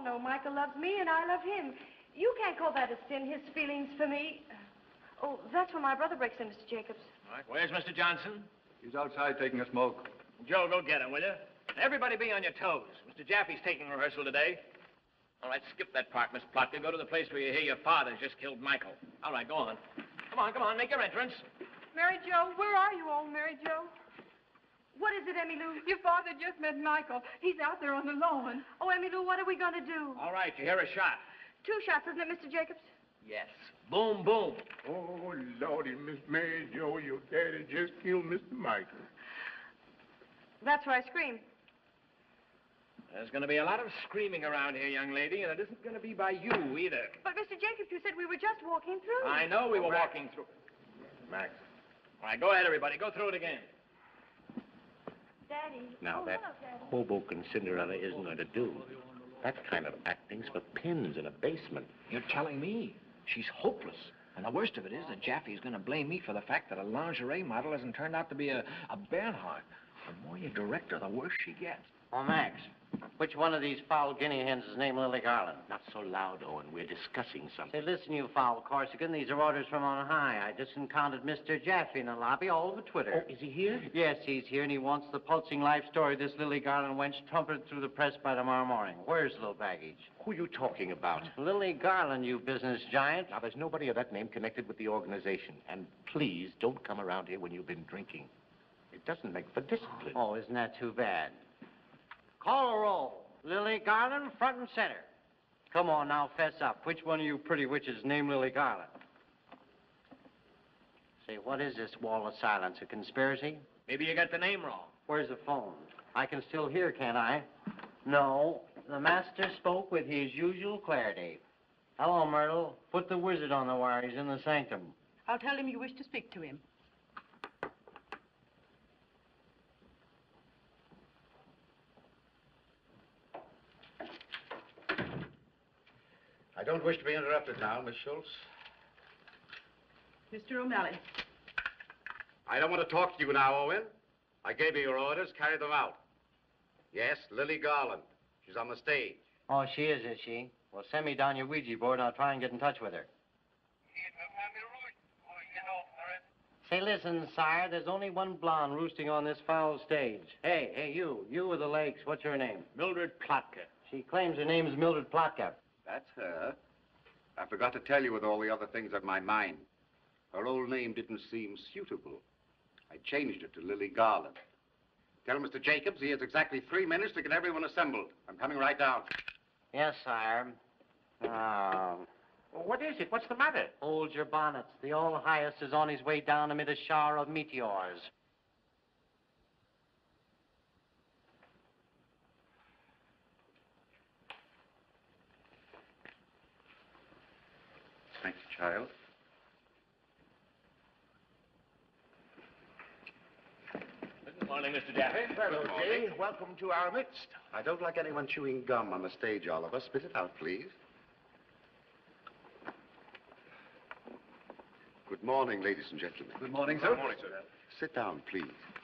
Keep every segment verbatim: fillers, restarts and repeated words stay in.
know Michael loves me and I love him. You can't call that a sin, his feelings for me. Oh, that's where my brother breaks in, Mister Jacobs. All right, where's Mister Johnson? He's outside taking a smoke. Joe, go get him, will you? Everybody be on your toes. Mister Jaffe's taking rehearsal today. All right, skip that part, Miss Plotka. Go to the place where you hear your father's just killed Michael. All right, go on. Come on, come on, make your entrance. Mary Jo, where are you, old Mary Jo? What is it, Emmylou? Your father just met Michael. He's out there on the lawn. Oh, Emmylou, what are we going to do? All right, you hear a shot. Two shots, isn't it, Mister Jacobs? Yes. Boom, boom. Oh, Lordy, Miss Mary Jo, your daddy just killed Mister Michael. That's why I screamed. There's going to be a lot of screaming around here, young lady, and it isn't going to be by you either. But, Mister Jacobs, you said we were just walking through. I know we were Max. walking through. Max. All right, go ahead, everybody. Go through it again. Daddy. Now, oh, that hello, Daddy. Hoboken Cinderella isn't going to do. That kind of acting's for pins in a basement. You're telling me she's hopeless. And the worst of it is that Jaffe's going to blame me for the fact that a lingerie model hasn't turned out to be a, a Bernhardt. The more you direct her, the worse she gets. Oh, Max, which one of these foul guinea hens is named Lily Garland? Not so loud, Owen. We're discussing something. Say, listen, you foul Corsican. These are orders from on high. I just encountered Mister Jaffe in the lobby all over Twitter. Oh, is he here? Yes, he's here, and he wants the pulsing life story of this Lily Garland wench trumpeted through the press by tomorrow morning. Where's the little baggage? Who are you talking about? Lily Garland, you business giant. Now, there's nobody of that name connected with the organization. And please, don't come around here when you've been drinking. It doesn't make for discipline. Oh, isn't that too bad? Call a roll. Lily Garland, front and center. Come on now, fess up. Which one of you pretty witches named Lily Garland? Say, what is this wall of silence? A conspiracy? Maybe you got the name wrong. Where's the phone? I can still hear, can't I? No. The master spoke with his usual clarity. Hello, Myrtle. Put the wizard on the wire. He's in the sanctum. I'll tell him you wish to speak to him. I don't wish to be interrupted now, Miss Schultz. Mister O'Malley. I don't want to talk to you now, Owen. I gave you your orders. Carry them out. Yes, Lily Garland. She's on the stage. Oh, she is, is she? Well, send me down your Ouija board and I'll try and get in touch with her. Say, listen, sire, there's only one blonde roosting on this foul stage. Hey, hey, you. You with the legs. What's her name? Mildred Plotka. She claims her name is Mildred Plotka. That's her. I forgot to tell you with all the other things on my mind. Her old name didn't seem suitable. I changed it to Lily Garland. Tell Mister Jacobs he has exactly three minutes to get everyone assembled. I'm coming right down. Yes, sire. Ah. What is it? What's the matter? Hold your bonnets. The All-Highest is on his way down amid a shower of meteors. Thank you, child. Good morning, Mister Jaffe. Hello, Jay. Welcome to our midst. I don't like anyone chewing gum on the stage, Oliver. Spit it out, please. Good morning, ladies and gentlemen. Good morning, sir. Good morning, sir. Sit down, please.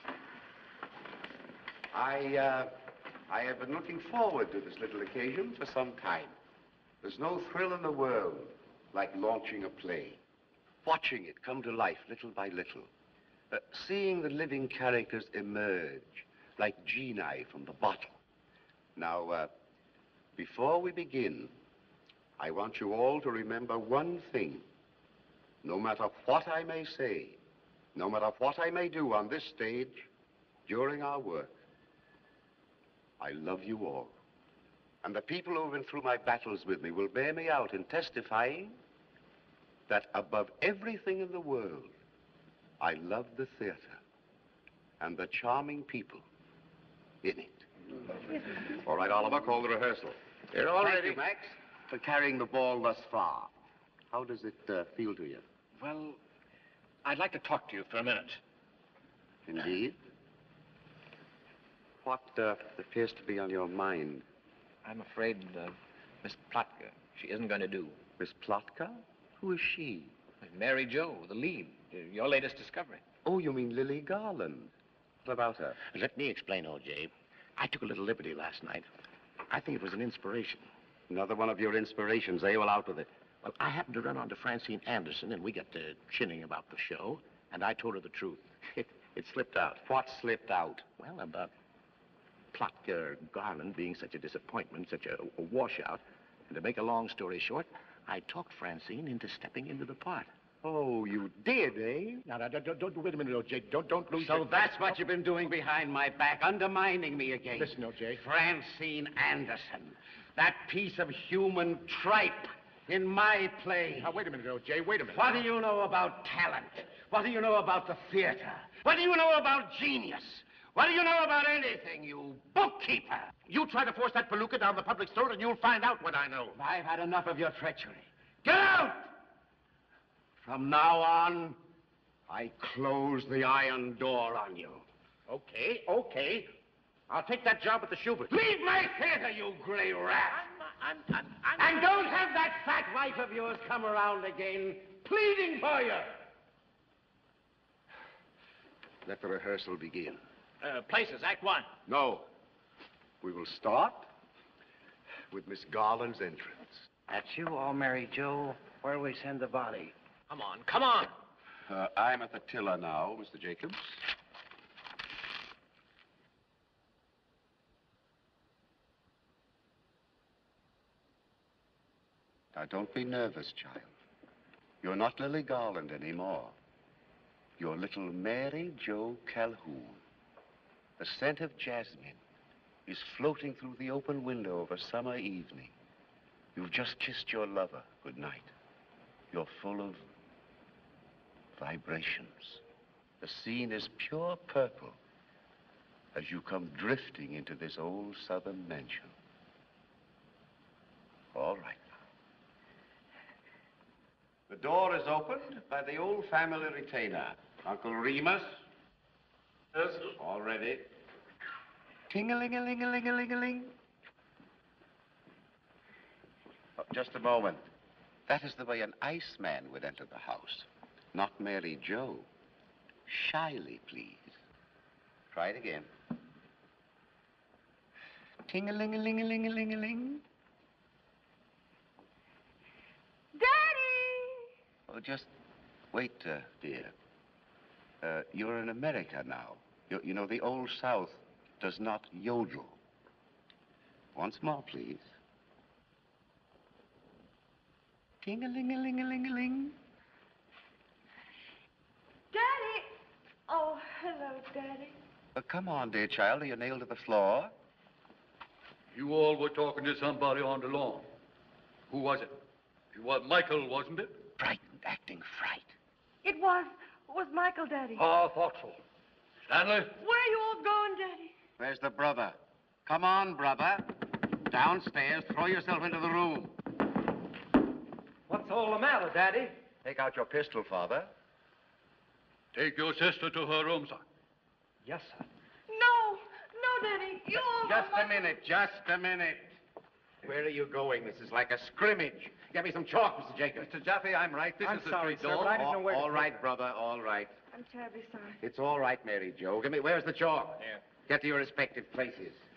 I, uh, I have been looking forward to this little occasion for some time. There's no thrill in the world like launching a play, watching it come to life little by little, uh, seeing the living characters emerge like genii from the bottle. Now, uh, before we begin, I want you all to remember one thing. No matter what I may say, no matter what I may do on this stage during our work, I love you all. And the people who have been through my battles with me will bear me out in testifying that above everything in the world, I love the theater and the charming people in it. All right, Oliver, call the rehearsal. They're all Thank ready. you, Max, for carrying the ball thus far. How does it uh, feel to you? Well, I'd like to talk to you for a minute. Indeed. What uh, appears to be on your mind? I'm afraid uh, Miss Plotka, she isn't going to do. Miss Plotka? Who is she? Mary Jo, the lead, uh, your latest discovery. Oh, you mean Lily Garland. What about her? Let me explain, O J. I took a little liberty last night. I think it was an inspiration. Another one of your inspirations, eh? Well, out with it. Well, I happened to run onto Francine Anderson, and we got to chinning about the show, and I told her the truth. It, it slipped out. What slipped out? Well, about Plotker Garland being such a disappointment, such a, a washout. And to make a long story short, I talked Francine into stepping into the part. Oh, you did, eh? Now, now don't, don't, wait a minute, O J. Don't, don't lose So your... that's what you've been doing behind my back, undermining me again. Listen, O J. Francine Anderson, that piece of human tripe in my play. Now, wait a minute, O J. Wait a minute. What do you know about talent? What do you know about the theater? What do you know about genius? What do you know about anything, you bookkeeper? You try to force that palooka down the public's throat, and you'll find out what I know. I've had enough of your treachery. Get out! From now on, I close the iron door on you. Okay, okay. I'll take that job at the Schubert. Leave my theater, you gray rat! I'm, I'm, I'm, And don't have that fat wife of yours come around again, pleading for you. Let the rehearsal begin. Uh, places, Act One. No. We will start with Miss Garland's entrance. That's you, all Mary Joe. Where we send the body? Come on, come on. Uh, I'm at the tiller now, Mister Jacobs. Now, don't be nervous, child. You're not Lily Garland anymore. You're little Mary Jo Calhoun. The scent of jasmine is floating through the open window of a summer evening. You've just kissed your lover good night. You're full of vibrations. The scene is pure purple as you come drifting into this old southern mansion. All right. The door is opened by the old family retainer. Uncle Remus. Yes. All ready. Ting-a-ling-a-ling-a-ling-a-ling-a-ling. Oh, just a moment. That is the way an Iceman would enter the house. Not Mary Jo. Shyly, please. Try it again. Ting-a-ling-a-ling-a-ling-a-ling-a-ling. Daddy! Oh, just wait, uh, dear. Uh, you're in America now. You, you know, the old South does not yodel. Once more, please. Ting-a-ling-a-ling-a-ling-a-ling. Daddy! Oh, hello, Daddy. Uh, come on, dear child. Are you nailed to the floor? You all were talking to somebody on the lawn. Who was it? It was Michael, wasn't it? Frightened, acting fright. It was, was Michael, Daddy. Ah, I thought so. Stanley? Where are you all going, Daddy? Where's the brother? Come on, brother. Downstairs, throw yourself into the room. What's all the matter, Daddy? Take out your pistol, Father. Take your sister to her room, sir. Yes, sir. No, no, Daddy. You all Just know a minute, just a minute. Where are you going? This is like a scrimmage. Get me some chalk, Mister Jacobs. Mister Jaffe, I'm right. This I'm is the sorry, street sir, door. but I didn't know where to All put right, her. brother, all right. I'm terribly sorry. It's all right, Mary Jo. Give me, where's the chalk? Here. Get to your respective places.